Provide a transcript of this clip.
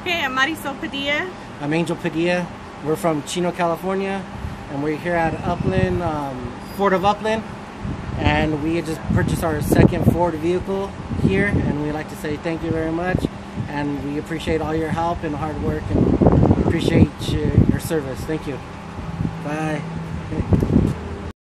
Okay, I'm Marisol Padilla. I'm Angel Padilla. We're from Chino, California, and we're here at Upland, Ford of Upland, and we just purchased our second Ford vehicle here, and we'd like to say thank you very much, and we appreciate all your help and hard work, and appreciate your service. Thank you. Bye.